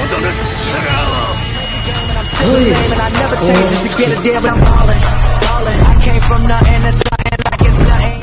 I never change just to get a deal, but I'm ballin'. I came from nothing to something like it's nothing.